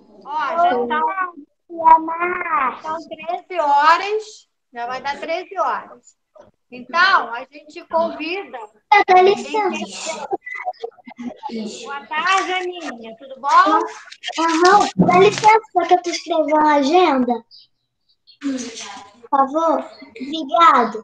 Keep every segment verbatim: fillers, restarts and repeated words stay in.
Ó, já são, são treze horas, já vai dar treze horas. Então, a gente convida... Dá licença. Boa tarde, Aninha, tudo bom? Aham, dá licença que eu tô escrevendo a agenda. Por favor. Obrigado.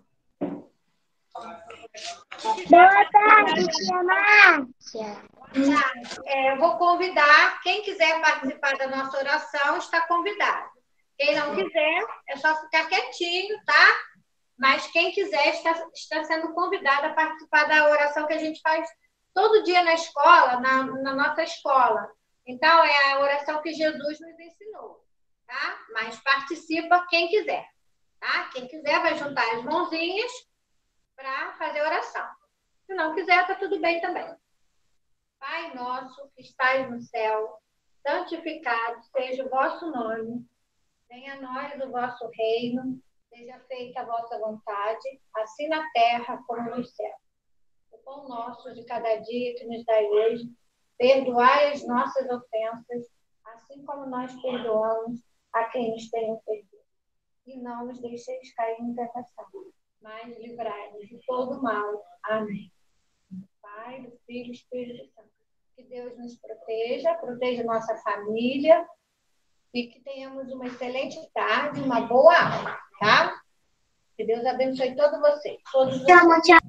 Boa tarde, tia Márcia. É, eu vou convidar, quem quiser participar da nossa oração, está convidado. Quem não quiser, é só ficar quietinho, tá? Mas quem quiser está, está sendo convidado a participar da oração que a gente faz todo dia na escola, na, na nossa escola. Então, é a oração que Jesus nos ensinou, tá? Mas participa quem quiser, tá? Quem quiser vai juntar as mãozinhas para fazer a oração. Se não quiser, está tudo bem também. Pai nosso que estais no céu, santificado seja o vosso nome. Venha a nós o vosso reino. Seja feita a vossa vontade, assim na terra como no céu. O pão nosso de cada dia que nos dai hoje, perdoai as nossas ofensas, assim como nós perdoamos a quem nos tem ofendido. E não nos deixeis cair em tentação, mas livrai-nos de todo mal. Amém. Do Pai, do Filho e do Espírito Santo. Que Deus nos proteja, proteja nossa família e que tenhamos uma excelente tarde, uma boa aula, tá? Que Deus abençoe todos vocês. Todos vocês. Tchau,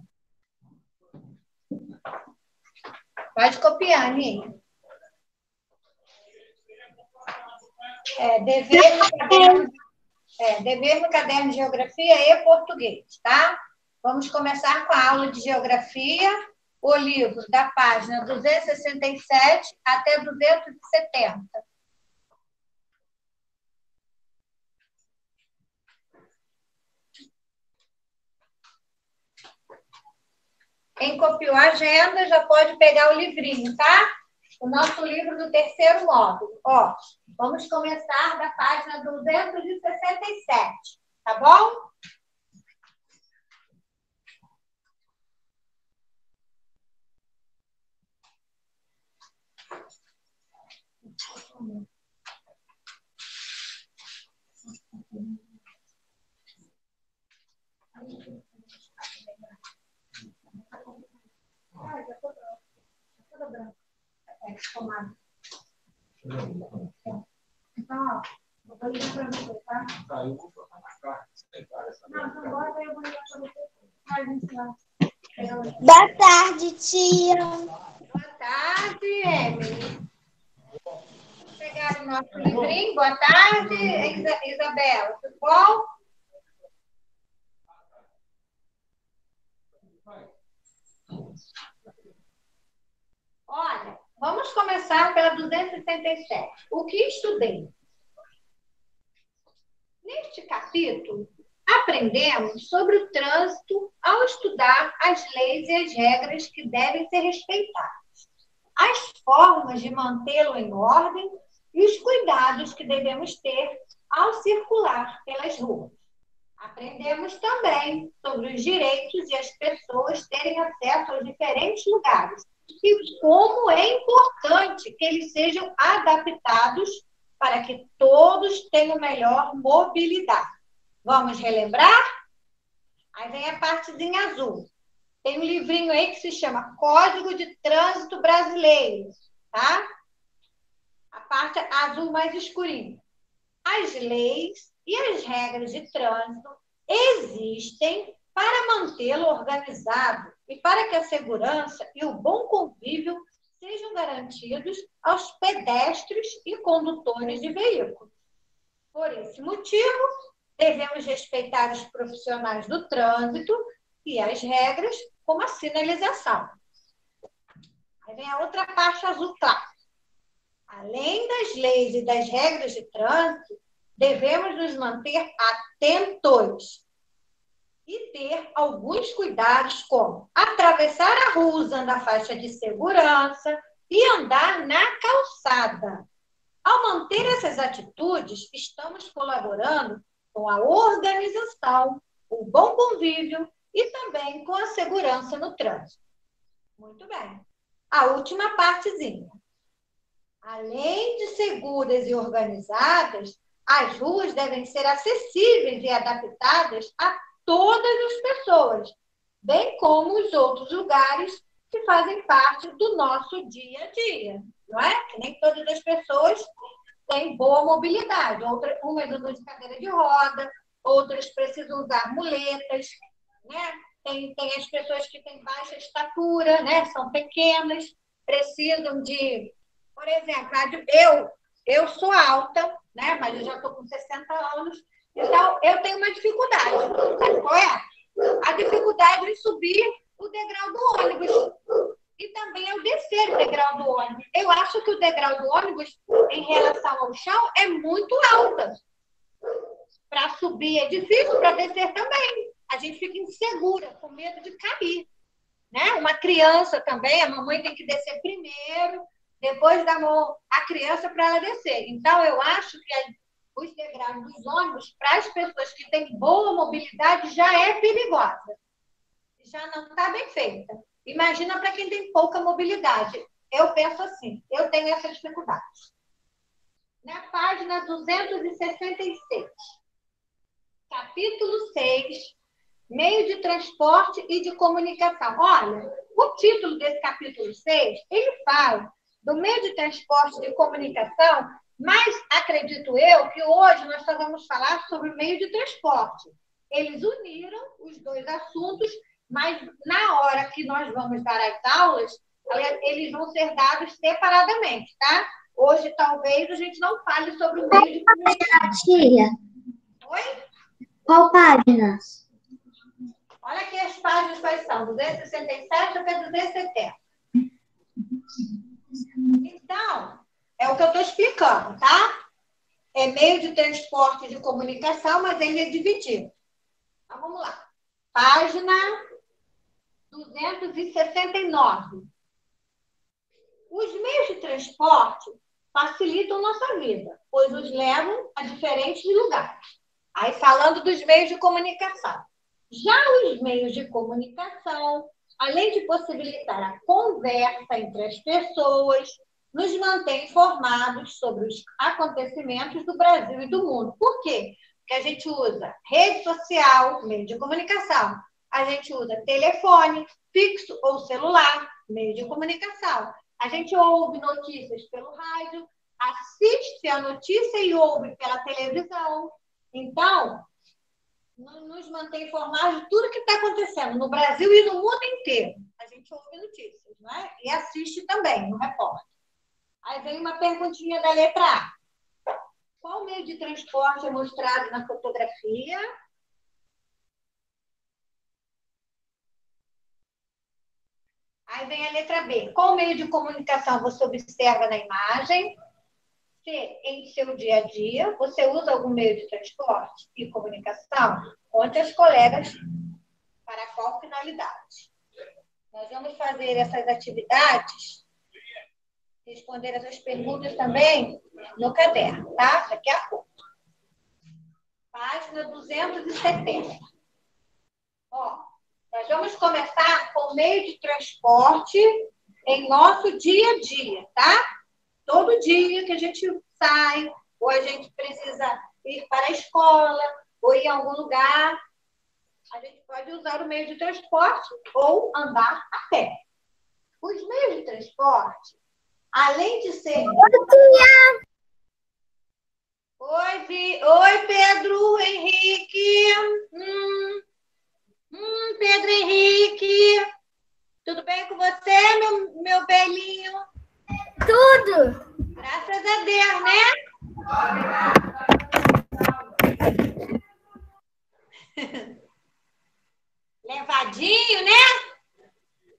Pode copiar, Aninha. É, dever, no caderno, é, dever no caderno de geografia e português, tá? Vamos começar com a aula de geografia, o livro da página duzentos e sessenta e sete até duzentos e setenta. Quem copiou a agenda já pode pegar o livrinho, tá? O nosso livro do terceiro módulo. Ó, vamos começar da página duzentos e sessenta e sete, tá bom? Ah, já tô branco. Já tô branco. É, tomado. Então, ó, eu vou ligar para você, tá? Tá, eu vou botar na carta. Não, então bota aí, eu vou ligar para você. Vai, gente, lá. boa tarde, tia. Boa tarde, Emily. Pegaram o nosso livrinho. Boa tarde, Isa- Isabela. Tudo bom? Olha, vamos começar pela duzentos e setenta e sete. O que estudei? Neste capítulo, aprendemos sobre o trânsito ao estudar as leis e as regras que devem ser respeitadas, as formas de mantê-lo em ordem e os cuidados que devemos ter ao circular pelas ruas. Aprendemos também sobre os direitos de as pessoas terem acesso aos diferentes lugares e como é importante que eles sejam adaptados para que todos tenham melhor mobilidade. Vamos relembrar? Aí vem a partezinha azul. Tem um livrinho aí que se chama Código de Trânsito Brasileiro, tá? A parte azul mais escurinha. As leis e as regras de trânsito existem para mantê-lo organizado e para que a segurança e o bom convívio sejam garantidos aos pedestres e condutores de veículos. Por esse motivo, devemos respeitar os profissionais do trânsito e as regras, como a sinalização. Aí vem a outra parte azul clara. Além das leis e das regras de trânsito, devemos nos manter atentos e ter alguns cuidados, como atravessar a rua usando a faixa de segurança e andar na calçada. Ao manter essas atitudes, estamos colaborando com a organização, o bom convívio e também com a segurança no trânsito. Muito bem. A última partezinha. Além de seguras e organizadas, as ruas devem ser acessíveis e adaptadas a todas as pessoas, bem como os outros lugares que fazem parte do nosso dia a dia, não é? Que nem todas as pessoas têm boa mobilidade. Outra, umas usam de cadeira de roda, outras precisam usar muletas, né? Tem, tem as pessoas que têm baixa estatura, né? São pequenas, precisam de... Por exemplo, eu, eu sou alta, né? Mas eu já estou com sessenta anos, então eu tenho uma dificuldade. Sabe qual é? A dificuldade em subir o degrau do ônibus. E também ao descer o degrau do ônibus. Eu acho que o degrau do ônibus, em relação ao chão, é muito alta. Para subir é difícil, para descer também. A gente fica insegura, com medo de cair. Né? Uma criança também, a mamãe tem que descer primeiro, depois dar a criança para ela descer. Então, eu acho que os degraus dos ônibus, para as pessoas que têm boa mobilidade, já é perigosa. Já não está bem feita. Imagina para quem tem pouca mobilidade. Eu penso assim, eu tenho essa dificuldade. Na página duzentos e sessenta e seis, capítulo seis, meio de transporte e de comunicação. Olha, o título desse capítulo seis, ele fala do meio de transporte e de comunicação, mas acredito eu que hoje nós só vamos falar sobre o meio de transporte. Eles uniram os dois assuntos, mas na hora que nós vamos dar as aulas, eles vão ser dados separadamente, tá? Hoje, talvez, a gente não fale sobre o meio de comunicação. Tia, Oi? qual página? Olha aqui as páginas quais são, duzentos e sessenta e sete até duzentos e setenta. Então, é o que eu estou explicando, tá? É meio de transporte e de comunicação, mas ele é dividido. Então, vamos lá. Página duzentos e sessenta e nove. Os meios de transporte facilitam nossa vida, pois nos levam a diferentes lugares. Aí, falando dos meios de comunicação. Já os meios de comunicação, além de possibilitar a conversa entre as pessoas, nos mantém informados sobre os acontecimentos do Brasil e do mundo. Por quê? Porque a gente usa rede social, meio de comunicação. A gente usa telefone, fixo ou celular, meio de comunicação. A gente ouve notícias pelo rádio, assiste a notícia e ouve pela televisão. Então, nos mantém informados de tudo que está acontecendo no Brasil e no mundo inteiro. A gente ouve notícias, não é? E assiste também no repórter. Aí vem uma perguntinha da letra A. Qual meio de transporte é mostrado na fotografia? Aí vem a letra B. Qual meio de comunicação você observa na imagem? C. Em seu dia a dia, você usa algum meio de transporte e comunicação? Conte aos colegas para qual finalidade. Nós vamos fazer essas atividades, responder essas perguntas também no caderno, tá? Daqui a pouco. Página duzentos e setenta. Ó, nós vamos começar com o meio de transporte em nosso dia a dia, tá? Todo dia que a gente sai, ou a gente precisa ir para a escola, ou ir a algum lugar, a gente pode usar o meio de transporte ou andar a pé. Os meios de transporte, além de ser... Oi, Vi... Oi, Pedro Henrique. Hum, hum, Pedro Henrique. Tudo bem com você, meu, meu belinho? Tudo. Graças a Deus, né? Levadinho, né?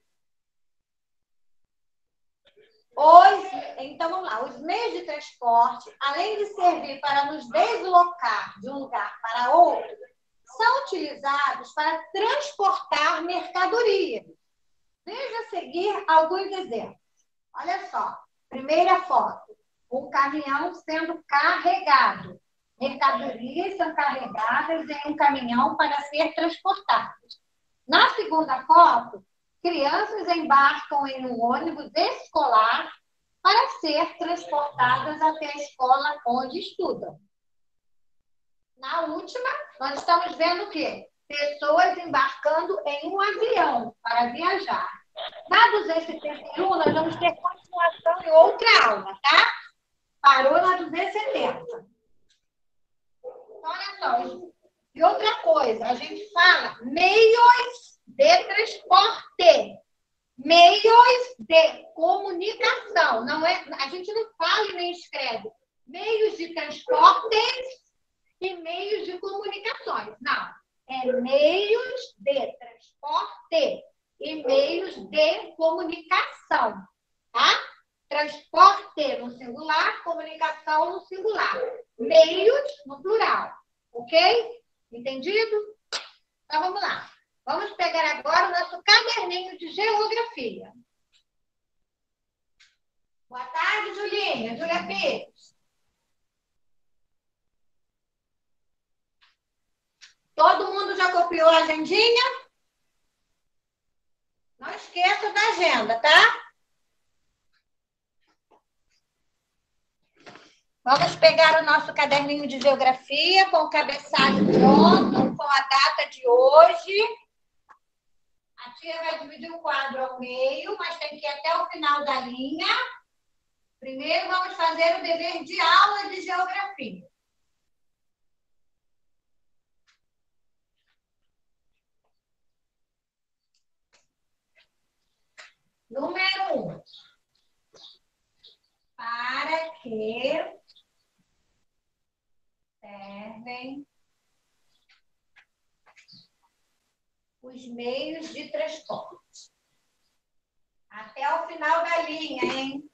Os, então, vamos lá. Os meios de transporte, além de servir para nos deslocar de um lugar para outro, são utilizados para transportar mercadorias. Veja a seguir alguns exemplos. Olha só. Primeira foto. Um caminhão sendo carregado. Mercadorias são carregadas em um caminhão para ser transportadas. Na segunda foto, crianças embarcam em um ônibus escolar para ser transportadas até a escola onde estudam. Na última, nós estamos vendo o quê? Pessoas embarcando em um avião para viajar. Na duzentos e setenta e um, nós vamos ter continuação em outra aula, tá? Parou na duzentos e setenta. Então, olha só. E outra coisa, a gente fala meios de transporte. Meios de comunicação. Não é, a gente não fala e nem escreve. Meios de transporte e meios de comunicações. Não. É meios de transporte e meios de comunicação. Tá? Transporte no singular, comunicação no singular. Meios no plural. Ok? Entendido? Então, vamos lá. Vamos pegar agora o nosso caderninho de geografia. Boa tarde, Julinha. Júlia Pires. Todo mundo já copiou a agendinha? Não esqueça da agenda, tá? Vamos pegar o nosso caderninho de geografia com o cabeçalho pronto, com a data de hoje. A tia vai dividir o quadro ao meio, mas tem que ir até o final da linha. Primeiro, vamos fazer o dever de aula de geografia. Número um. Para que servem os meios de transporte? Até o final da linha, hein?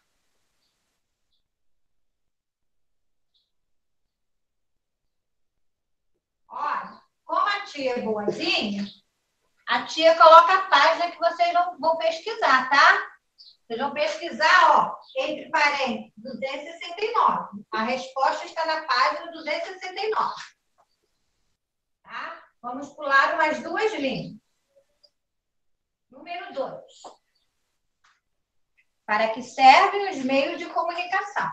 Olha, como a tia é boazinha, a tia coloca a página que vocês vão, vão pesquisar, tá? Vocês vão pesquisar, ó, entre parênteses, duzentos e sessenta e nove. A resposta está na página duzentos e sessenta e nove. Tá? Vamos pular umas duas linhas. Número dois. Para que servem os meios de comunicação?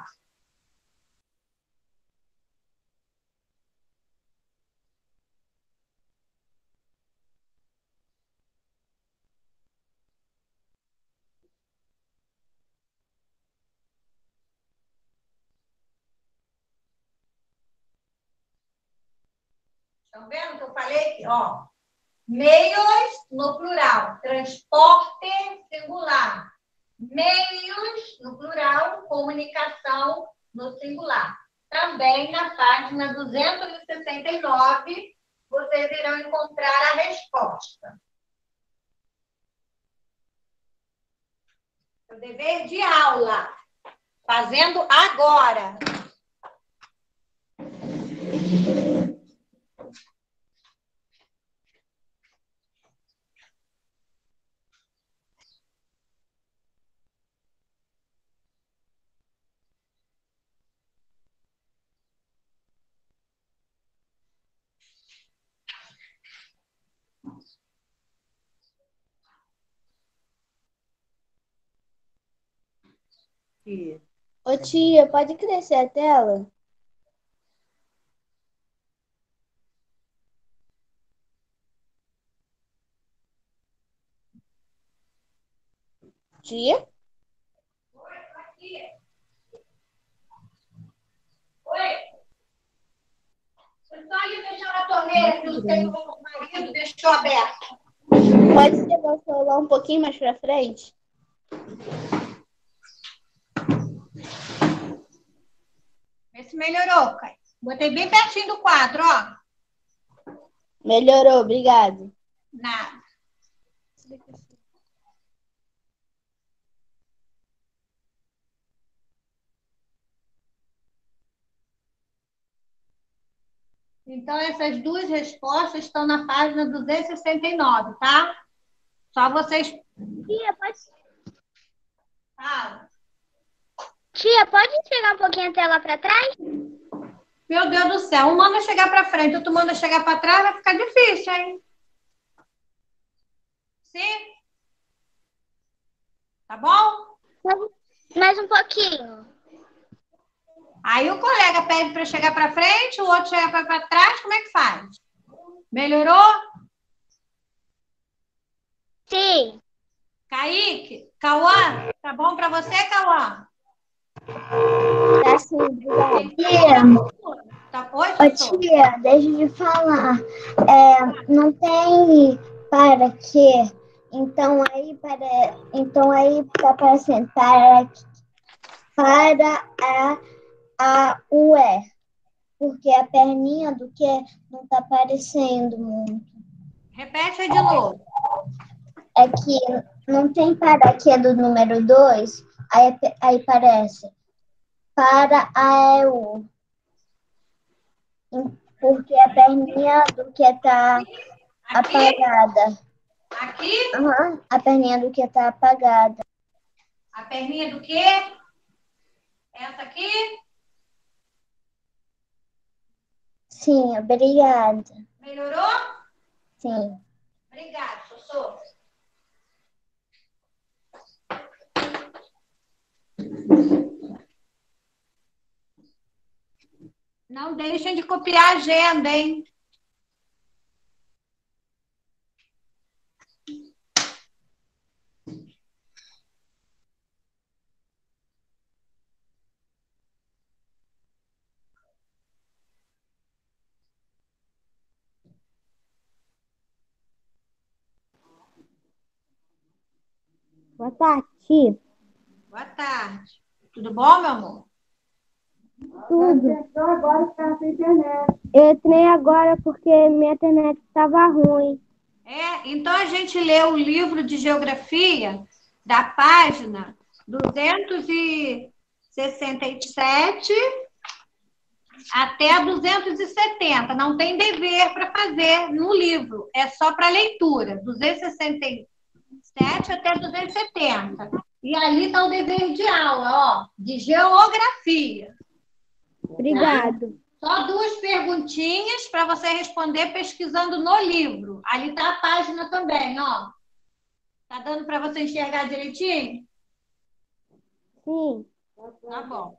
Estão vendo que eu falei aqui? Ó, meios no plural, transporte singular. Meios no plural, comunicação no singular. Também na página duzentos e sessenta e nove, vocês irão encontrar a resposta. O dever de aula. Fazendo agora. Ô tia, pode crescer a tela? Tia? Oi, tô aqui. Oi. Foi só ali deixar a torneira que o seu marido deixou aberta. Pode levar o celular um pouquinho mais pra frente? Vê se melhorou, Caio. Botei bem pertinho do quadro, ó. Melhorou, obrigado. Nada. Então, essas duas respostas estão na página duzentos e sessenta e nove, tá? Só vocês... Tia, pode... Fala. Tia, pode chegar um pouquinho a tela pra trás? Meu Deus do céu, um manda chegar para frente, outro manda chegar para trás, vai ficar difícil, hein? Sim? Tá bom? Mais um pouquinho. Aí o colega pede para chegar para frente, o outro chega para trás, como é que faz? Melhorou? Sim. Kaique, Cauã, tá bom para você, Cauã? Tá sim, obrigada. Tá, oi, Ô, Sussu? tia, deixa eu te falar. É, não tem para quê. Então aí para, então aí tá aparecendo para, para a, a U E. Porque a perninha do que não tá aparecendo muito. Repete aí de novo. É que não tem para quê do número dois, aí, aí parece para a E U. Porque a perninha do que tá Aqui? apagada. Aqui? Uhum, a perninha do que tá apagada. A perninha do quê? Essa aqui? Sim, obrigada. Melhorou? Sim. Obrigada, Sussu. Não deixem de copiar a agenda, hein? Boa tarde, tia. Boa tarde. Tudo bom, meu amor? Tudo. Eu agora está sem internet. Eu entrei agora porque minha internet estava ruim. É, então a gente lê o livro de geografia da página duzentos e sessenta e sete até a duzentos e setenta. Não tem dever para fazer no livro, é só para leitura. duzentos e sessenta e sete até duzentos e setenta. E ali está o dever de aula, ó, de geografia. Obrigado. Só duas perguntinhas para você responder pesquisando no livro. Ali está a página também, ó. Tá dando para você enxergar direitinho? Sim. Tá bom.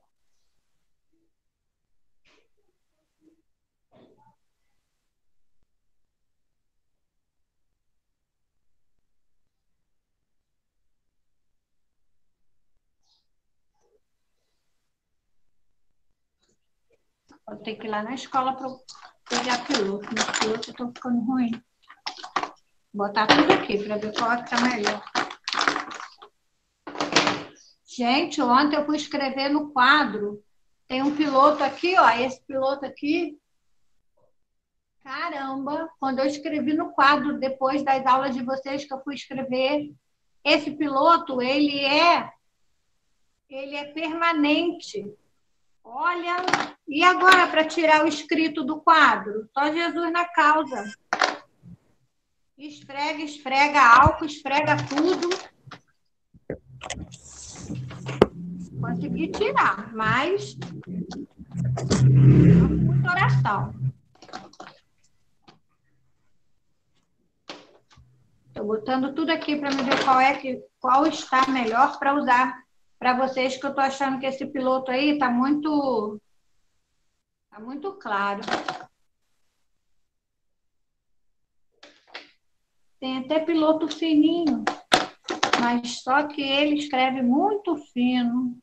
Vou ter que ir lá na escola para pegar piloto. Meus pilotos estão ficando ruim. Vou botar tudo aqui para ver qual é que tá melhor. Gente, ontem eu fui escrever no quadro. Tem um piloto aqui, ó. Esse piloto aqui. Caramba, quando eu escrevi no quadro, depois das aulas de vocês que eu fui escrever, esse piloto, ele é, ele é permanente. Olha, e agora para tirar o escrito do quadro? Só Jesus na causa. Esfrega, esfrega álcool, esfrega tudo. Consegui tirar, mas muita oração. Estou botando tudo aqui para me ver qual é que qual está melhor para usar para vocês, que eu estou achando que esse piloto aí está muito tá muito claro. Tem até piloto fininho, mas só que ele escreve muito fino.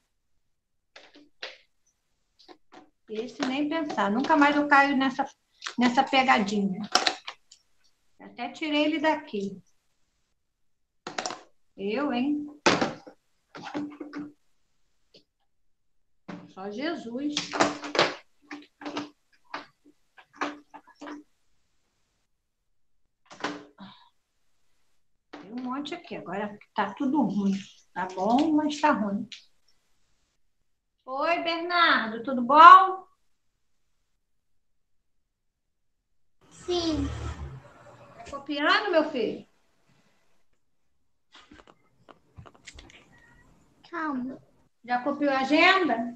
Esse nem pensar, nunca mais eu caio nessa, nessa pegadinha. Até tirei ele daqui. Eu, hein? Só Jesus. Tem um monte aqui. Agora tá tudo ruim. Tá bom, mas tá ruim. Oi, Bernardo, tudo bom? Sim. Tá copiando, meu filho? Calma. Já copiou a agenda?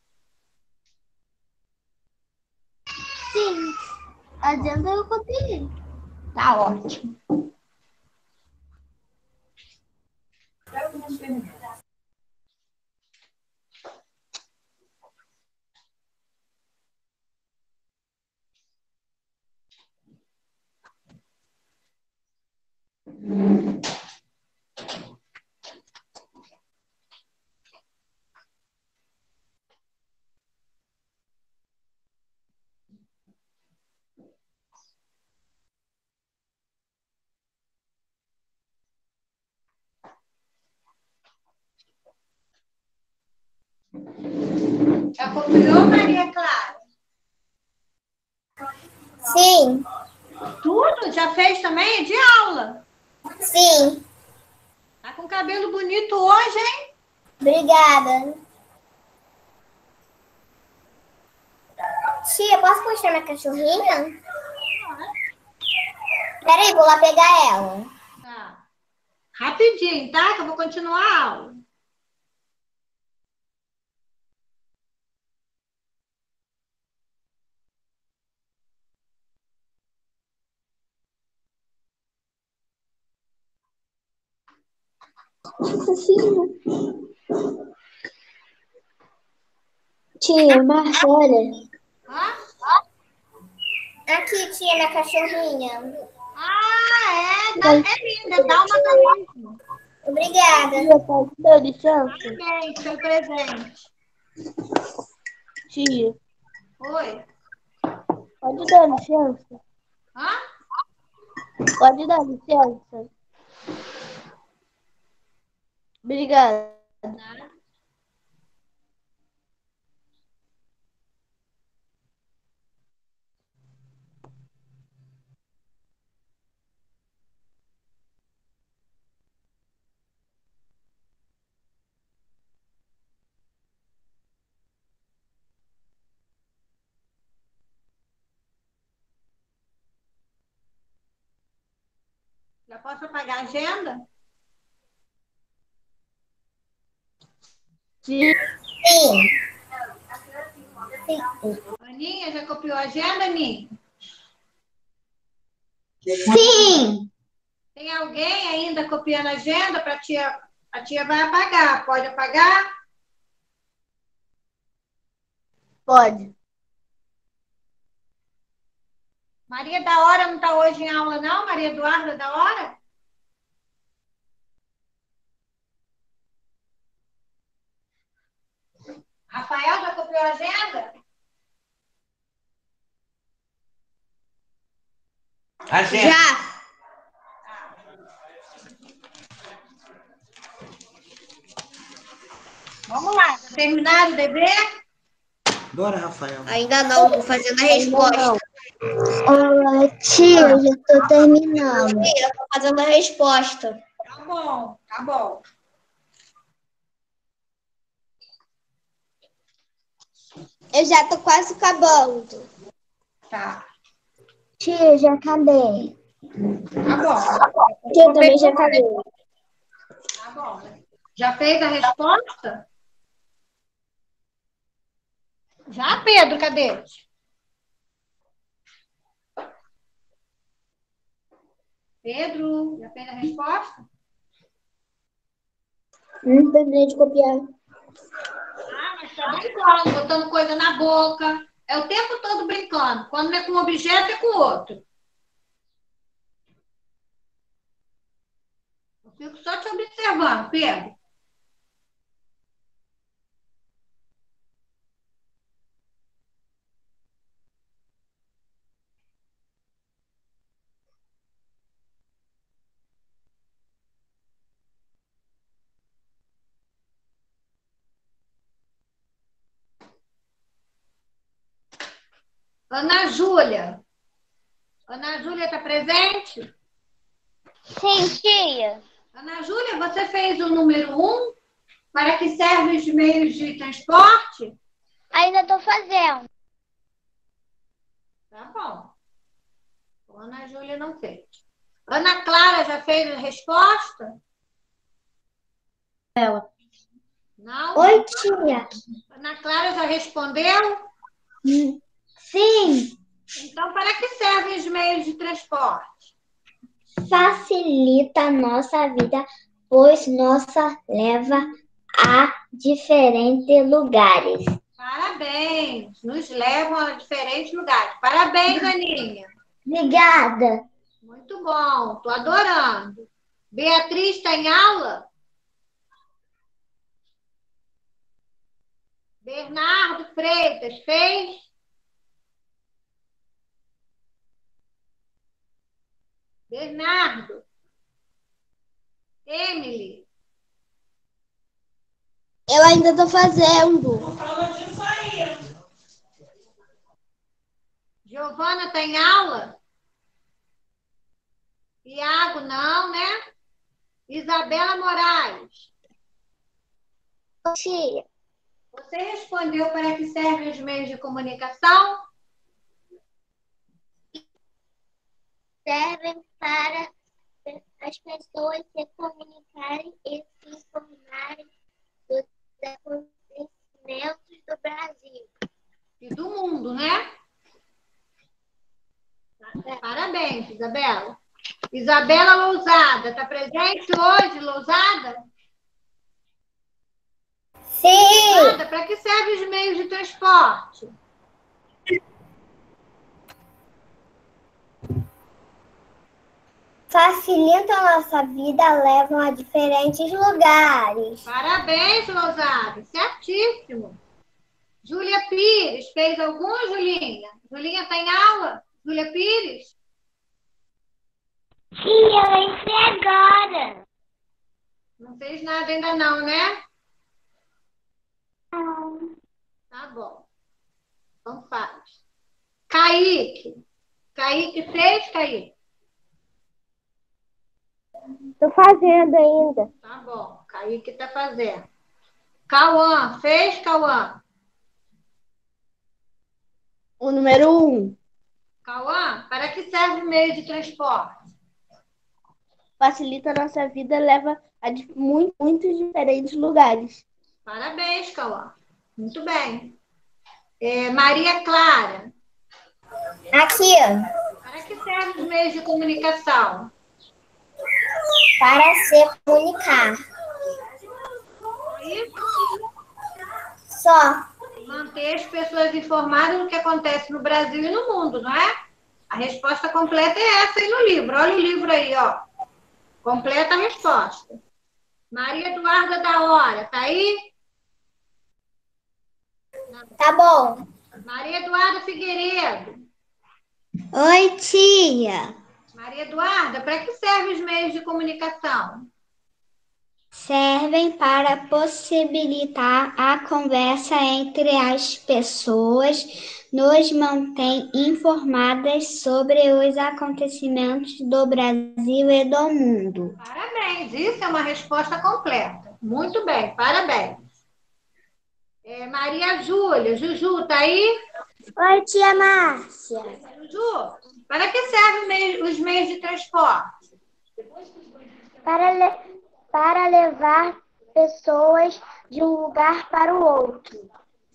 Sim. Adianta eu copiei. Tá ótimo. Já copiou, Maria Clara? Sim. Tudo? Já fez também? De aula? Sim. Tá com cabelo bonito hoje, hein? Obrigada. Tia, posso mostrar minha cachorrinha? Peraí, vou lá pegar ela. Tá. Rapidinho, tá? Que eu vou continuar a aula. Tia, Marcela. Hã? Aqui, tia, minha cachorrinha. Ah, é. Dá- É linda. Dá uma carinho. Obrigada. Tia, pode dar licença? Parabéns pelo presente. Tia, Oi. pode dar licença? Hã? Pode dar licença? Obrigada. Nada. Já posso apagar a agenda? Tia, Sim. Aninha, já copiou a agenda, Aninha? Sim. Tem alguém ainda copiando a agenda para a tia? A tia vai apagar. Pode apagar? pode. Maria da Hora não está hoje em aula, não? Maria Eduarda da Hora? Rafael já copiou a agenda? Agenda. Já. Vamos lá. Terminaram o dever? Bora, Rafael. Ainda não, vou fazendo a Ainda não. resposta. Olá, tia, eu já estou terminando. Tia, estou fazendo a resposta. Tá bom, tá bom. Eu já estou quase acabando. Tá. Tia, já acabei. Tá bom. Tia, também já acabei. Tá bom. Já fez a resposta? Já, Pedro, cadê? Pedro, já fez a resposta? Não terminei de copiar. Ah, mas tá brincando, botando coisa na boca. É o tempo todo brincando. Quando não é com um objeto, é com outro. Eu fico só te observando, Pedro. Ana Júlia. Ana Júlia está presente? Sim, tia. Ana Júlia, você fez o número um? Para que servem os meios de transporte? Ainda estou fazendo. Tá bom. Então, Ana Júlia não fez. Ana Clara já fez a resposta? Ela. Não? Oi, tia. Ana Clara já respondeu? Sim. Então, para que servem os meios de transporte? Facilita a nossa vida, pois nossa leva a diferentes lugares. Parabéns! Nos levam a diferentes lugares. Parabéns, Aninha. Obrigada. Muito bom, estou adorando. Beatriz está em aula? Bernardo Freitas fez? Bernardo? Emily? Eu ainda estou fazendo. Giovana tem aula? Iago, não, né? Isabela Moraes. Tia. Você respondeu para que servem os meios de comunicação? Servem para as pessoas se comunicarem e se informarem dos acontecimentos do Brasil. E do mundo, né? Parabéns, Isabela. Isabela Lousada, está presente hoje, Lousada? Sim. Para que servem os meios de transporte? Facilitam a nossa vida, levam a diferentes lugares. Parabéns, Lousada. Certíssimo. Júlia Pires, fez algum, Julinha? Julinha tem aula? Júlia Pires? Sim, eu entrei agora. Não fez nada ainda não, né? Não. Tá bom. Então faz. Kaique. Kaique fez, Kaique? Estou fazendo ainda. Tá bom. Kaique tá fazendo. Cauã, fez, Cauã? O número um. Cauã, para que serve o meio de transporte? Facilita a nossa vida, leva a di- muito, muitos diferentes lugares. Parabéns, Cauã. Muito bem. É, Maria Clara, Aqui, para que servem os meios de comunicação? para se comunicar. E Só. manter as pessoas informadas do que acontece no Brasil e no mundo, não é? A resposta completa é essa aí no livro. Olha o livro aí, ó. Completa a resposta. Maria Eduarda da Hora, tá aí? Tá bom. Maria Eduarda Figueiredo. Oi, tia. Maria Eduarda, para que servem os meios de comunicação? Servem para possibilitar a conversa entre as pessoas, nos mantém informadas sobre os acontecimentos do Brasil e do mundo. Parabéns, isso é uma resposta completa. Muito bem, parabéns. É, Maria Júlia, Juju, tá aí? Oi, tia Márcia. Juju, para que servem os meios de transporte? Para, le- para levar pessoas de um lugar para o outro.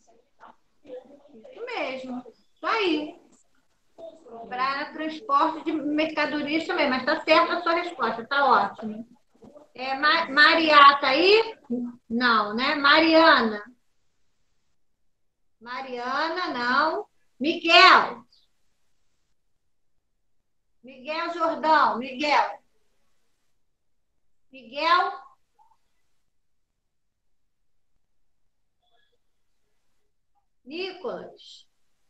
Isso mesmo, isso aí. Para transporte de mercadorias também, mas tá certa a sua resposta, tá ótimo. É, Ma Maria, tá aí? Não, né? Mariana. Mariana, não. Miguel. Miguel Jordão, Miguel. Miguel. Nicolas.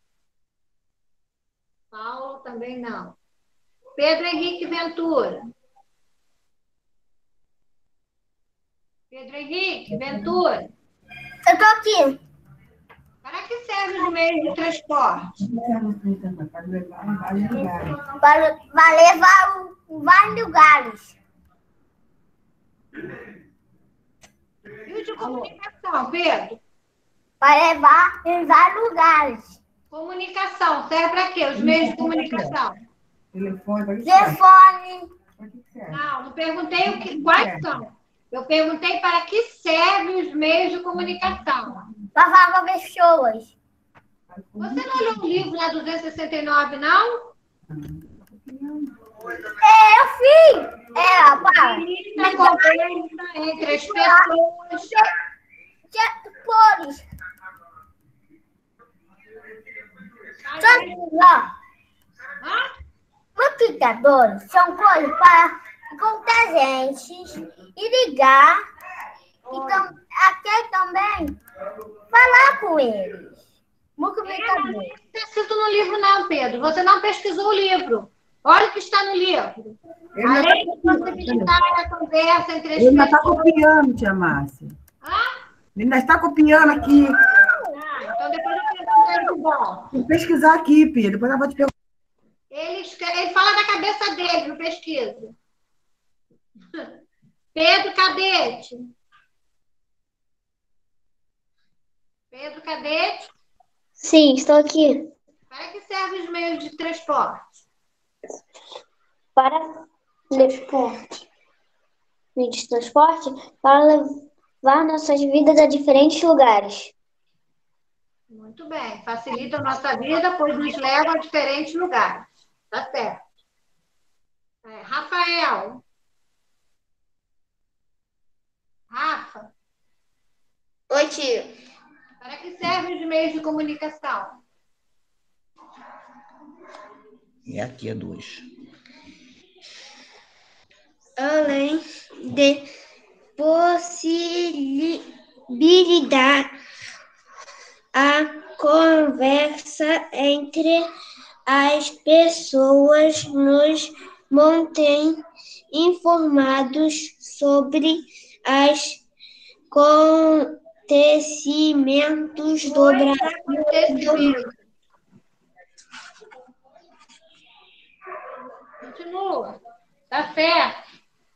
Paulo também não. Pedro Henrique Ventura. Pedro Henrique Ventura. Eu tô aqui. Para que servem os meios de transporte? Para, para levar em vários lugares. E o de comunicação, Pedro? Para levar em vários lugares. Comunicação, serve para quê? Os meios de comunicação. Telefone, para que serve? Telefone. Para que serve? Não, não perguntei o que, quais são. Eu perguntei para que servem os meios de comunicação. Para falar com as pessoas. Você não olhou o livro lá duzentos e sessenta e nove, não? É, eu fiz. É, rapaz. Lista conversa entre as pessoas. Cores. São ó, Hã? multiplicadores são cores para encontrar gente e ligar. E tam, até também falar com eles. Multiplicador. Não está escrito no livro, não, Pedro. Você não pesquisou o livro. Olha o que está no livro. Ele ainda Além de está possibilitar a conversa entre as Ele ainda está pessoas. copiando, tia Márcia. Hã? Menina, está copiando aqui. Ah, então depois eu pergunto aí de volta. Vou pesquisar aqui, Pia. Depois eu vou te perguntar. Ele, escreve- ele fala da cabeça dele, não pesquisa. Pedro Cadete. Pedro Cadete, Sim, estou aqui. para que servem os meios de transporte? Para transporte. Meio de transporte para levar nossas vidas a diferentes lugares. Muito bem. Facilita a nossa vida, pois nos leva a diferentes lugares. Tá certo. É, Rafael. Rafa, Oi, tio. para que servem os meios de comunicação? E aqui é dois. Além de possibilitar a conversa entre as pessoas, nos mantém informados sobre os acontecimentos do Dois Brasil e do acontecimentos. Continua. Tá certo.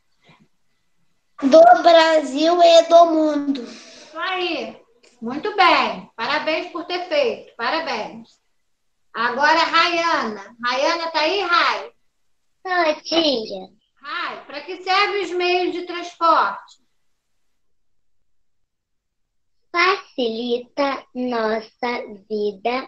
do Brasil e do mundo. Isso aí. Muito bem. Parabéns por ter feito. Parabéns. Agora, Rayana. Rayana tá aí, Rai? Ah, tia. Rai, para que servem os meios de transporte? Facilita nossa vida,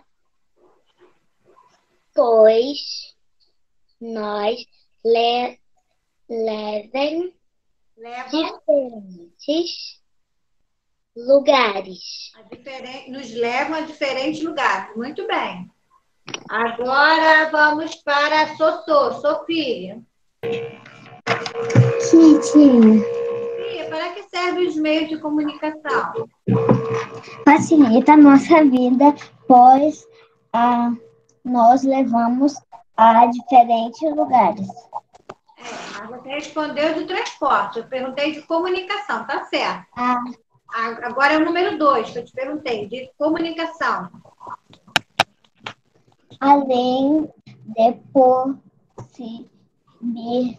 pois nós le levem Levam diferentes lugares. a diferen- nos levam a diferentes lugares. Muito bem. Agora vamos para a Sossô, Sofia. Sim, tia. Sofia, para que servem os meios de comunicação? Facilita a nossa vida, pois ah, nós levamos a diferentes lugares. É, mas você respondeu de transporte. Eu perguntei de comunicação, tá certo. Ah, A- Agora é o número dois que eu te perguntei, de comunicação. além de possibilitar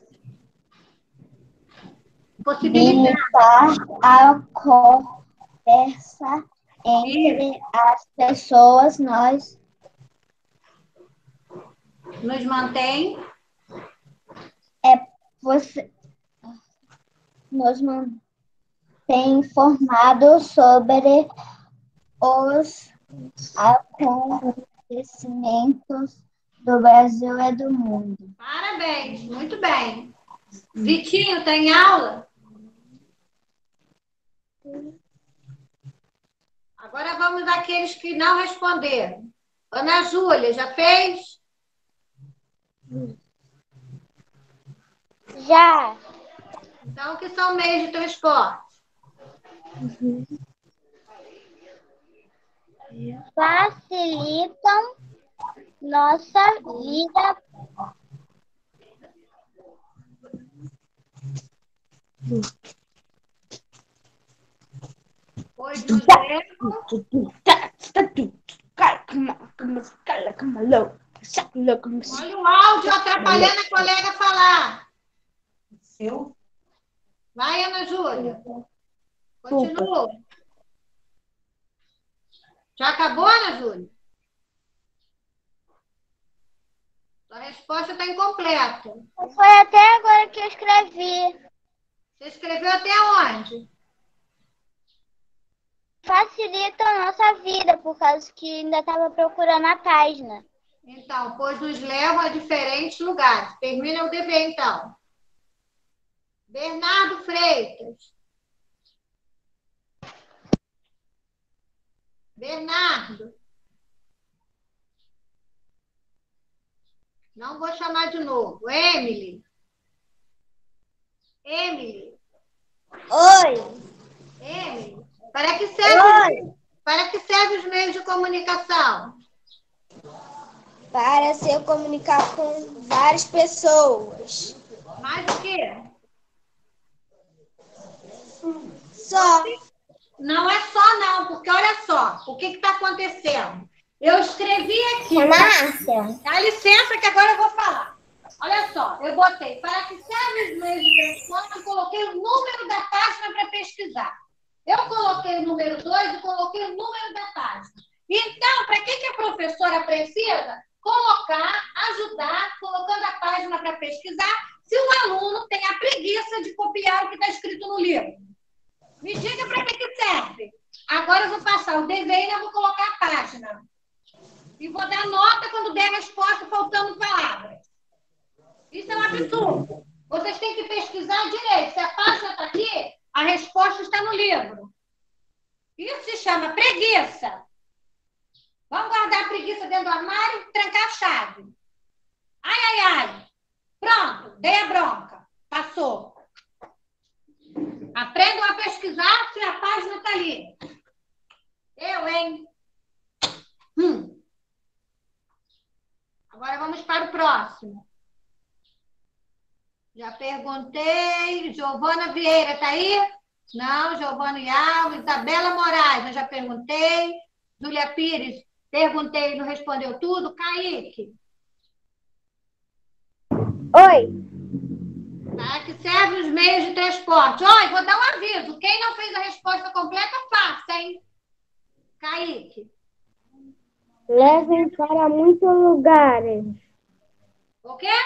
Possibilitar. a conversa entre as pessoas, nós Nos mantém você, nos mantém informados sobre os acontecimentos do Brasil e do mundo. Parabéns, muito bem. Vitinho, tem aula? Agora vamos àqueles que não responderam. Ana Júlia, já fez? Já. Então, o que são meios de transporte? Facilitam nossa vida, Pois nos levam Olha o áudio atrapalhando a colega falar. Eu? Vai, Ana Júlia. Continua. Já acabou, Ana Júlia? Sua resposta está incompleta. foi até agora que eu escrevi. Você escreveu até onde? Facilita a nossa vida, por causa que ainda estava procurando a página. Então, pois nos levam a diferentes lugares. Termina o dever, então. Bernardo Freitas. Bernardo. Não vou chamar de novo. Emily. Emily. Oi. Emily. Para que serve, para que serve os meios de comunicação? Para se comunicar com várias pessoas. Mais o quê? Só. Não é só não, porque olha só, o que está acontecendo? Eu escrevi aqui. Márcia. Dá licença que agora eu vou falar. Olha só, eu botei para que servem os meios de transporte, eu coloquei o número da página para pesquisar. Eu coloquei o número dois e coloquei o número da página. Então, para que, que a professora precisa colocar, ajudar, colocando a página para pesquisar, se o aluno tem a preguiça de copiar o que está escrito no livro? Me diga para que, que serve. Agora eu vou passar o desenho e eu vou colocar a página. E vou dar nota quando der a resposta faltando palavras. Isso é um absurdo. Vocês têm que pesquisar direito. Se a página está aqui, a resposta está no livro. Isso se chama preguiça. Vamos guardar a preguiça dentro do armário e trancar a chave. Ai, ai, ai. Pronto, dei a bronca. Passou. Aprendam a pesquisar se a página está ali. Eu, hein? Hum. Agora vamos para o próximo. Já perguntei. Giovana Vieira, está aí? Não, Giovana Alves. Isabela Moraes, eu já perguntei. Júlia Pires, perguntei, não respondeu tudo. Kaique. Oi. Para que servem os meios de transporte? Oi, vou dar um aviso. Quem não fez a resposta completa, faça, hein? Kaique. Levem para muitos lugares. O quê?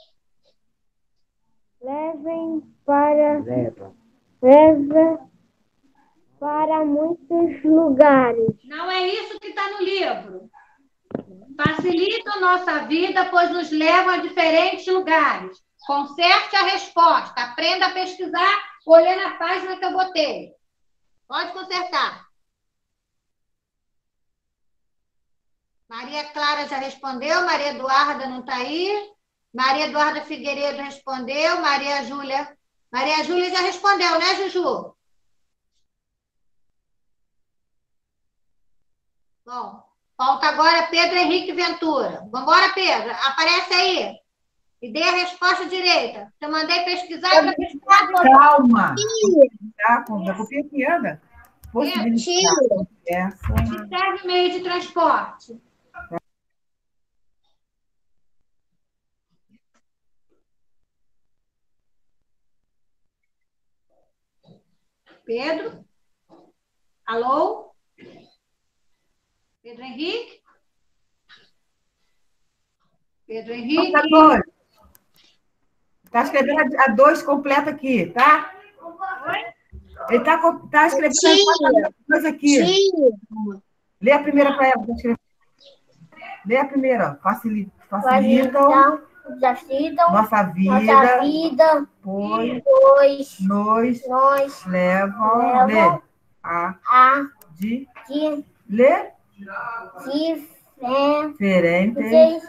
Levem para... Leva. Leva para muitos lugares. Não é isso que está no livro. Facilita a nossa vida, pois nos levam a diferentes lugares. Conserte a resposta. Aprenda a pesquisar olhando a página que eu botei. Pode consertar. Maria Clara já respondeu. Maria Eduarda não está aí. Maria Eduarda Figueiredo respondeu. Maria Júlia. Maria Júlia já respondeu, né, Juju? Bom, falta agora Pedro Henrique Ventura. Vamos embora, Pedro. Aparece aí. E dê a resposta direita. Eu mandei pesquisar para pesquisar. Calma. Tá, com a copia que anda. Possibilitar. Que serve meio de transporte. Pedro? Alô? Pedro Henrique? Pedro Henrique? Está escrevendo a dois completa aqui, tá? Ele está tá escrevendo a dois aqui. Tia. Lê a primeira para ela. Lê a primeira. Facilita, facilitam Facilitam nossa vida, nossa vida, pois pois nos nós levam, levam lê, a a de de lê diferentes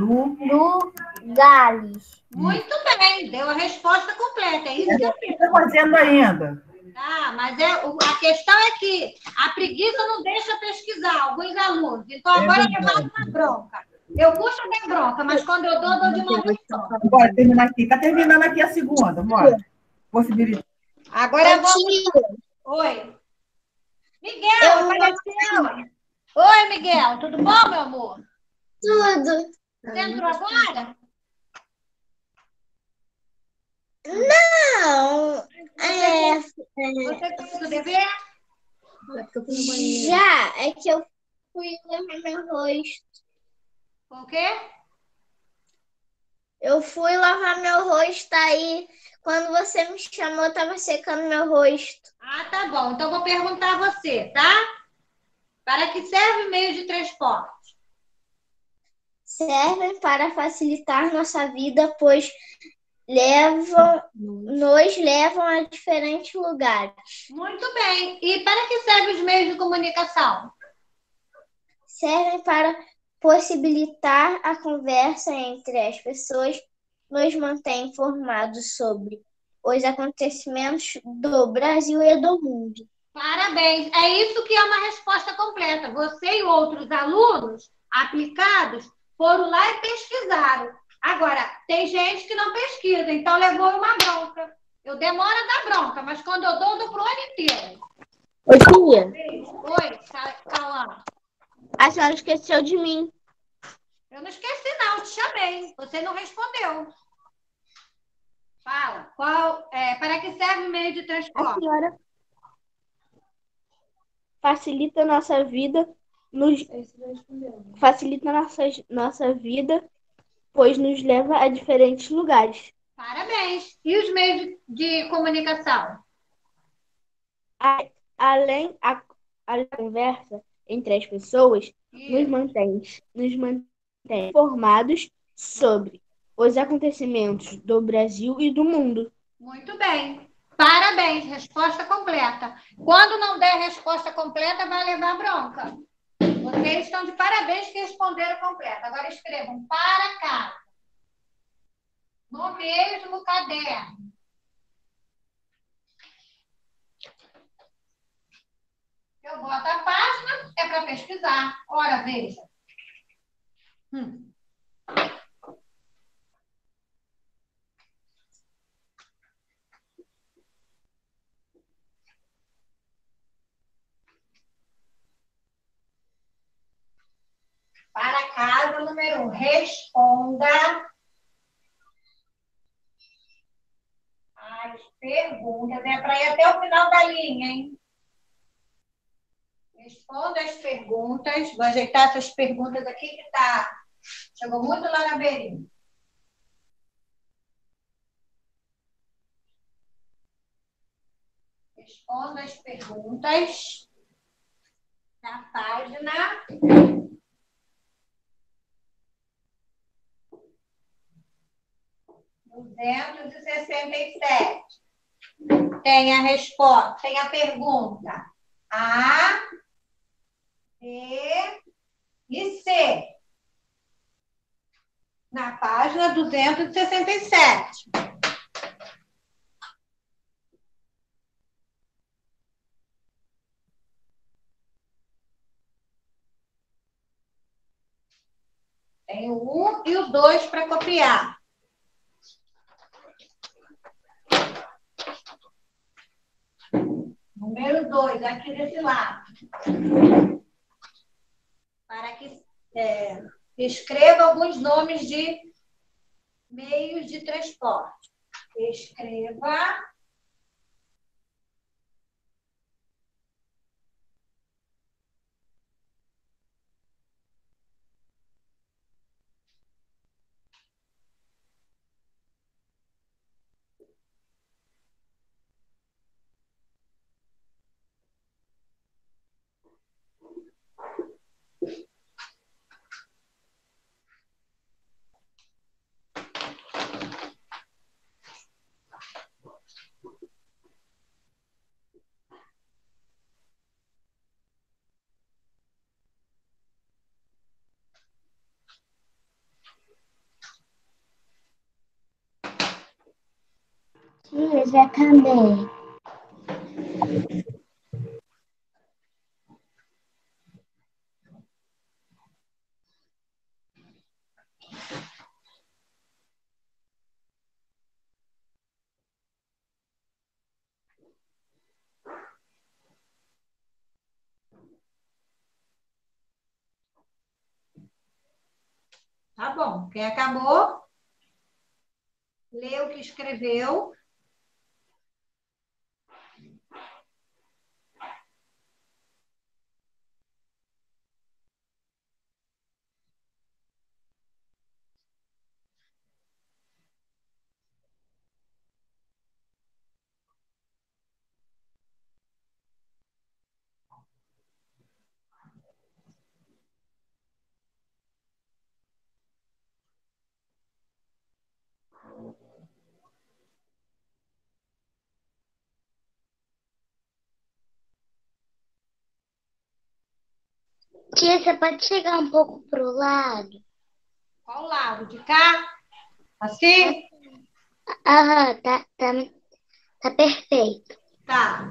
lugares. Muito bem, deu a resposta completa. É isso que eu fiz. Está fazendo ainda. Ah, mas é, o- a questão é que a preguiça não deixa pesquisar alguns alunos. Então, agora É é levar uma bronca. Eu puxo a minha bronca, mas quando eu dou, dou de uma vez só. Bora terminar aqui. Está terminando aqui a segunda. Bora. Possibilidade. Agora eu vou... Oi. Miguel, apareceu. Oi, Miguel. Tudo bom, meu amor? Tudo. Você entrou agora? Não. É, Você fez o dever? já é que eu fui lavar meu rosto. O quê? Eu fui lavar meu rosto aí. Quando você me chamou, eu estava secando meu rosto. Ah, tá bom. Então, vou perguntar a você, tá? Para que serve o meio de transporte? Servem para facilitar nossa vida, pois levam, nos levam a diferentes lugares. Muito bem. E para que servem os meios de comunicação? Servem para possibilitar a conversa entre as pessoas, nos mantém informados sobre os acontecimentos do Brasil e do mundo. Parabéns. É isso que é uma resposta completa. Você e outros alunos aplicados foram lá e pesquisaram. Agora, tem gente que não pesquisa, então levou uma bronca. Eu demoro a dar bronca, mas quando eu dou, eu dou para o ano inteiro. Ô, tia, Oi, Ca- Cauã. a senhora esqueceu de mim. Eu não esqueci, não. Eu te chamei. Você não respondeu. Fala. Qual, é, para que serve o meio de A transporte? senhora facilita a nossa vida, nos facilita a nossa, nossa vida, pois nos leva a diferentes lugares. Parabéns. E os meios de, de comunicação? A- além a, além da conversa entre as pessoas, nos Isso. mantém, nos mantém informados sobre os acontecimentos do Brasil e do mundo. Muito bem. Parabéns. Resposta completa. Quando não der resposta completa, vai levar bronca. Vocês estão de parabéns que responderam completa. Agora escrevam para cá. No mesmo caderno. Eu boto a página, é para pesquisar. Ora, veja. Hum. Para casa número um, responda as perguntas. É para ir até o final da linha, hein? Responda as perguntas. Vou ajeitar essas perguntas aqui que tá. Chegou muito lá na beirinha. Responda as perguntas na página duzentos e sessenta e sete. Tem a resposta, tem a pergunta A, B e C. Na página duzentos e sessenta e sete. Tem o um e o dois para copiar. Número dois, aqui desse lado. Para que é, escreva alguns nomes de meios de transporte. Escreva Tia, já acabei. Tá bom. Quem acabou? Lê o que escreveu. Tia, você pode chegar um pouco pro lado? Qual lado? De cá? Assim? Aham, tá, tá, tá perfeito. Tá.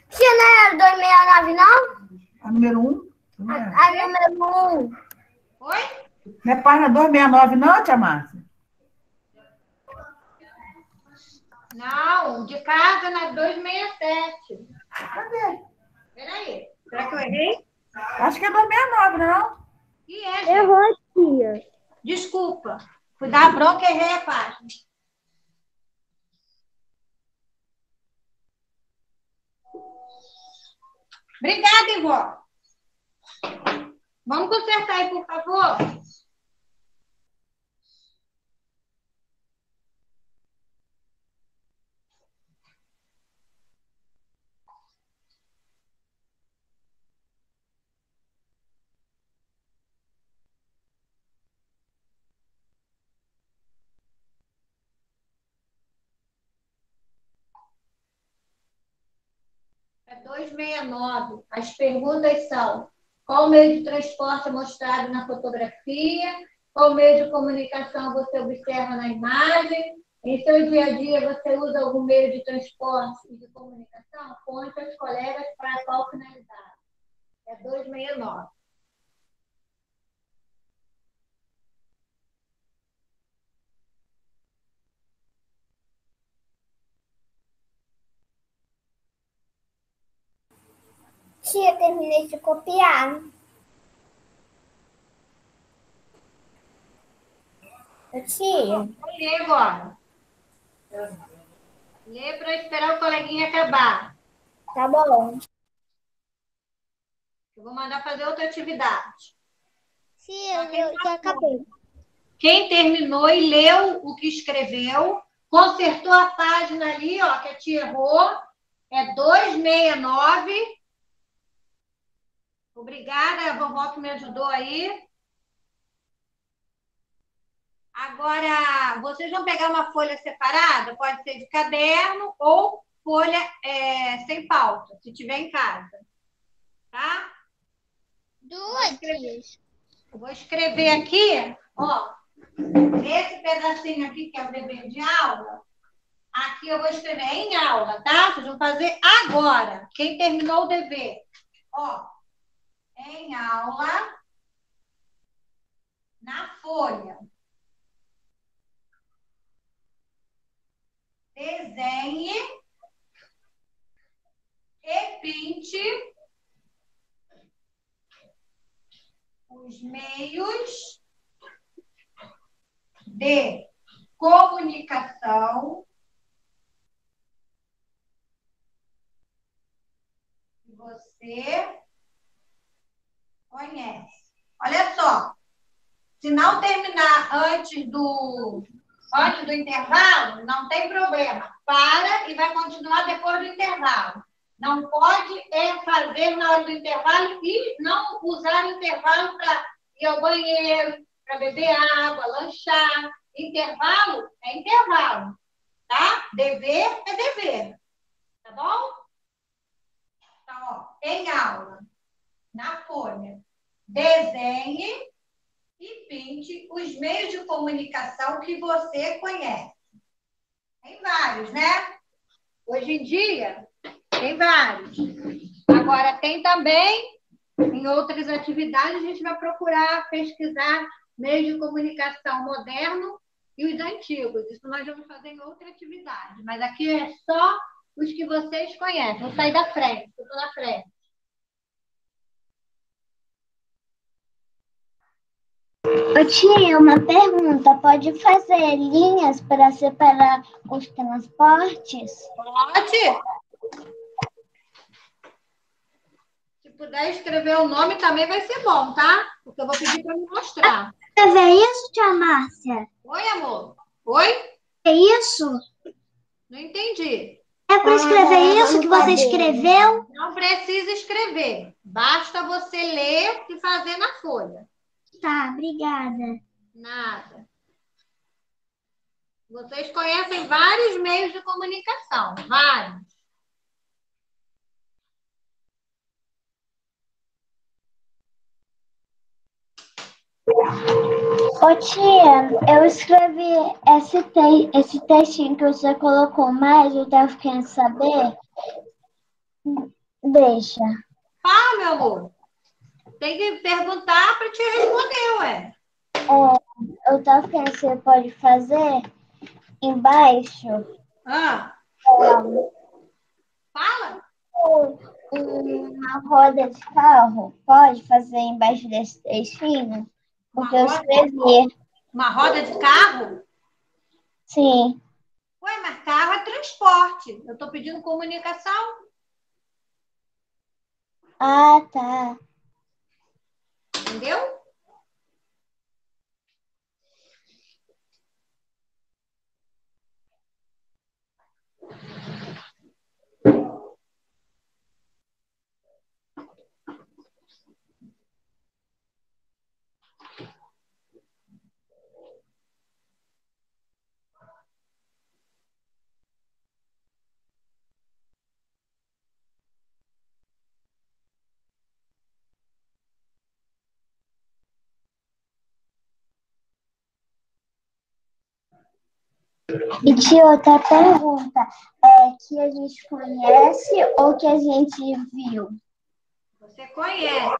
Tia, não era dois seis nove, não? A número um? Não é, A, a número um. Oi? não é página duzentos e sessenta e nove, não, tia Márcia? Não, de casa na duzentos e sessenta e sete. Cadê? Peraí. Será que eu errei? Acho que é duzentos e sessenta e nove, não? E é, gente. Errou, tia. Desculpa. Fui dar a bronca e errei a página. Obrigada, Ivó. Vamos consertar aí, por favor. É duzentos e sessenta e nove. As perguntas são: qual meio de transporte é mostrado na fotografia? Qual meio de comunicação você observa na imagem? Em seu dia a dia, você usa algum meio de transporte e de comunicação? Conte aos colegas para qual finalidade. É duzentos e sessenta e nove. Tia, terminei de copiar. Ô, tia, Lê agora. Lê para esperar o coleguinha acabar. tá bom. Eu vou mandar fazer outra atividade. Tia, eu já acabei. Quem terminou e leu o que escreveu, consertou a página ali, ó, que a tia errou, é duzentos e sessenta e nove. Obrigada, a vovó que me ajudou aí. Agora, vocês vão pegar uma folha separada, pode ser de caderno ou folha é, sem pauta, se tiver em casa. Tá? Duas, tias. Eu vou escrever aqui, ó, esse pedacinho aqui, que é o dever de aula, aqui eu vou escrever em aula, tá? Vocês vão fazer agora. Quem terminou o dever? Ó, em aula, na folha. Desenhe e pinte os meios de comunicação que você conhece. Olha só, se não terminar antes do, antes do intervalo, não tem problema. Para e vai continuar depois do intervalo. Não pode é, fazer na hora do intervalo e não usar o intervalo para ir ao banheiro, para beber água, lanchar. Intervalo é intervalo, tá? Dever é dever, tá bom? Então, ó, em aula, na folha, desenhe e pinte os meios de comunicação que você conhece. Tem vários, né? Hoje em dia, tem vários. Agora, tem também, em outras atividades, a gente vai procurar pesquisar meios de comunicação moderno e os antigos. Isso nós vamos fazer em outra atividade. Mas aqui é só os que vocês conhecem. Vou sair da frente, eu estou na frente. Ô, tia, uma pergunta. Pode fazer linhas para separar os transportes? Pode? Se puder escrever o nome também vai ser bom, tá? Porque eu vou pedir para me mostrar. Escrever isso, tia Márcia? Oi, amor? Oi? É isso? Não entendi. É para escrever isso que você escreveu? Não precisa escrever. Basta você ler e fazer na folha. Tá, obrigada. Nada. Vocês conhecem vários meios de comunicação. Vários. Ô, tia, eu escrevi esse, te esse textinho que você colocou, mas eu tava querendo saber Deixa. Fala, meu amor. Tem que perguntar para te responder, ué. É, eu tava pensando, você pode fazer embaixo Ah, é, fala. uma roda de carro. Pode fazer embaixo desse trechinho? Porque Uma eu roda, escrevi. uma roda de carro? Sim. Ué, mas carro é transporte. Eu estou pedindo comunicação. Ah, tá. Entendeu? E tinha outra pergunta. É que a gente conhece ou que a gente viu? Você conhece.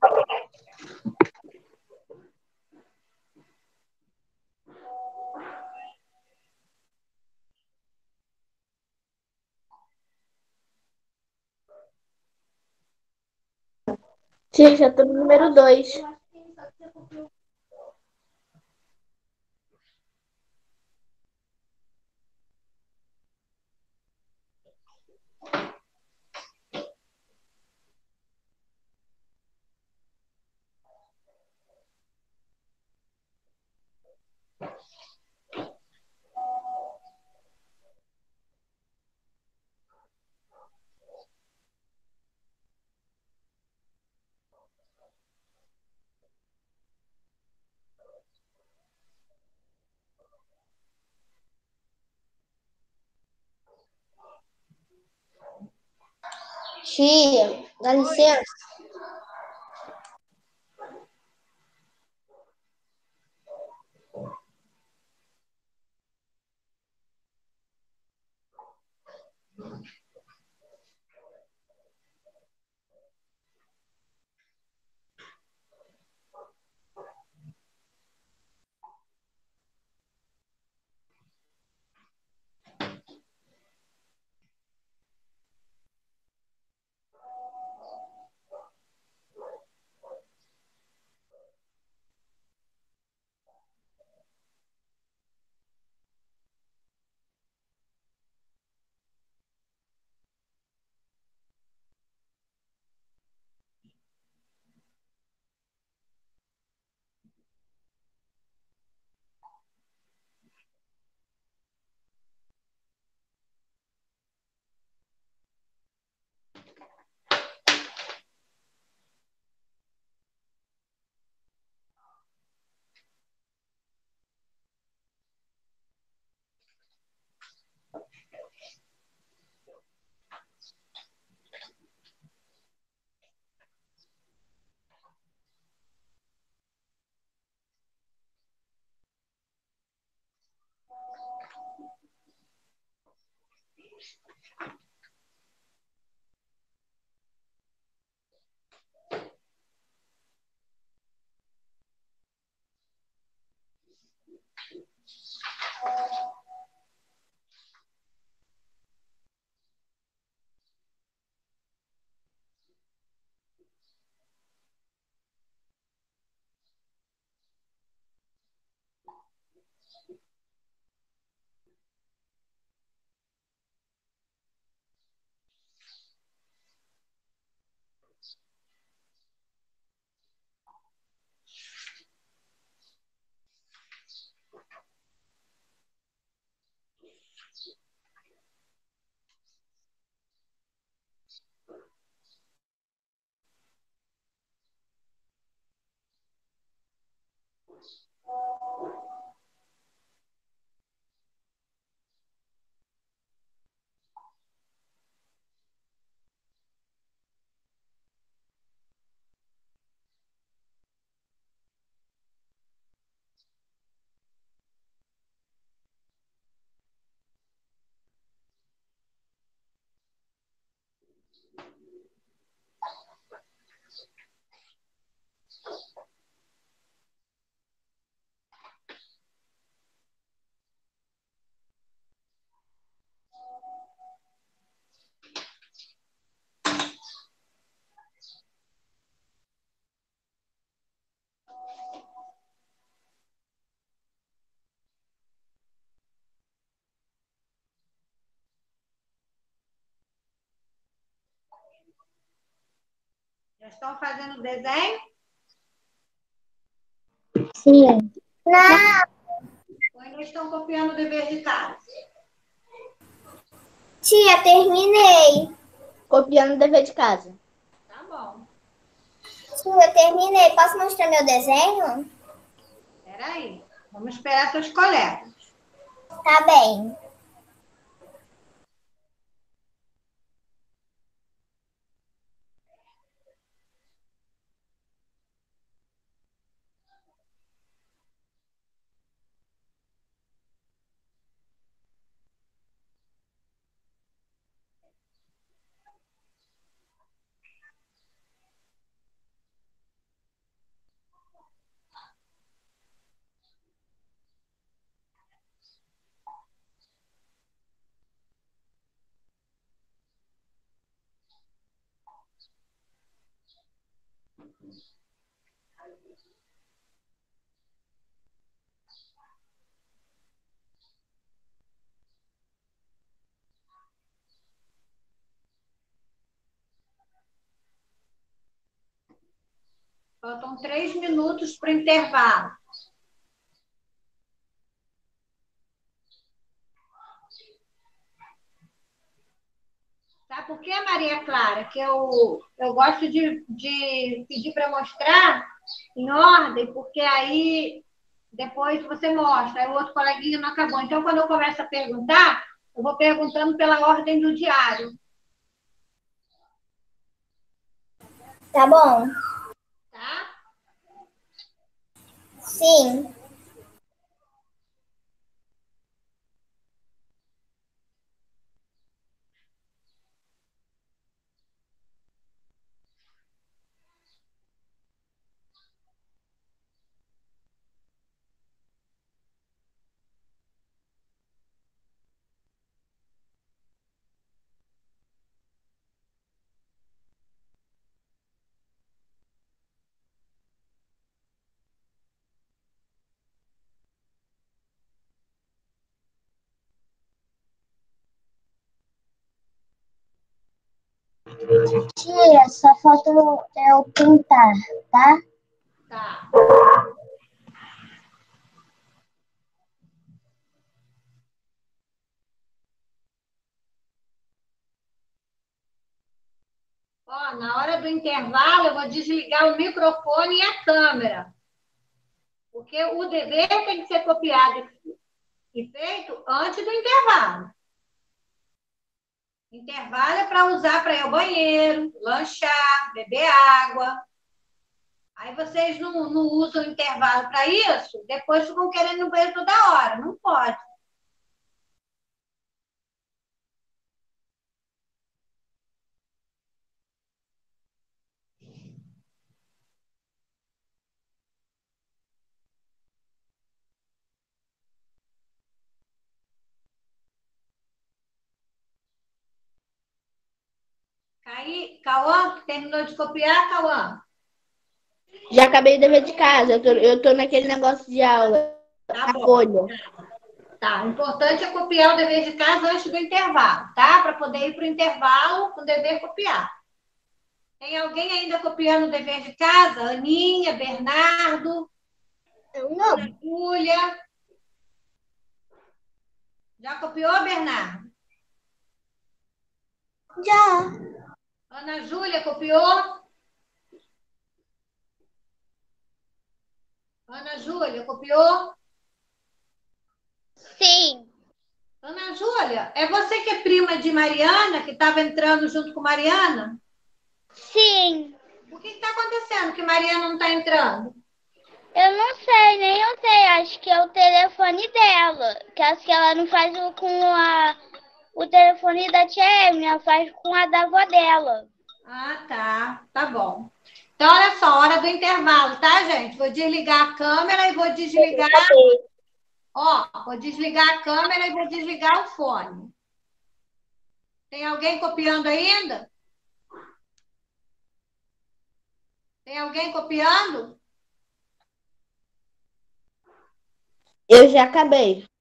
Gente, já tô no número dois. Tia, dá licença. Já estão fazendo o desenho? Sim. Não, Ou ainda estão copiando o dever de casa? tia, terminei. Copiando o dever de casa. Tá bom. Tia, terminei. Posso mostrar meu desenho? Espera aí. Vamos esperar seus colegas. Tá bem. Faltam três minutos para o intervalo. Sabe por que, Maria Clara? Que eu, eu gosto de, de pedir para mostrar em ordem, porque aí depois você mostra, aí o outro coleguinha não acabou. Então, quando eu começo a perguntar, eu vou perguntando pela ordem do diário. Tá bom? Tá? Sim. Tia, só falta eu pintar, tá? Tá. Ó, na hora do intervalo, eu vou desligar o microfone e a câmera. Porque o dever tem que ser copiado e feito antes do intervalo. Intervalo é para usar para ir ao banheiro, lanchar, beber água. Aí vocês não, não usam intervalo para isso, depois ficam querendo ir no banheiro toda hora. Não pode. Aí, Cauã, terminou de copiar, Cauã? Já acabei o dever de casa. Eu tô, eu tô naquele negócio de aula. Tá A bom. folha. Tá, o importante é copiar o dever de casa antes do intervalo, tá? Para poder ir para o intervalo com o dever copiar. Tem alguém ainda copiando o dever de casa? Aninha, Bernardo, Eu Ana Júlia. Já copiou, Bernardo? Já. Ana Júlia copiou? Ana Júlia copiou? Sim. Ana Júlia, é você que é prima de Mariana, que estava entrando junto com Mariana? Sim. O que está acontecendo que Mariana não está entrando? Eu não sei, nem eu sei. Acho que é o telefone dela. Que acho que ela não faz o, com a, o telefone da tia Emily, ela faz com a da avó dela. Ah, tá. Tá bom. Então, olha só, hora do intervalo, tá, gente? Vou desligar a câmera e vou desligar. Ó, vou desligar a câmera e vou desligar o fone. Tem alguém copiando ainda? Tem alguém copiando? Eu já acabei.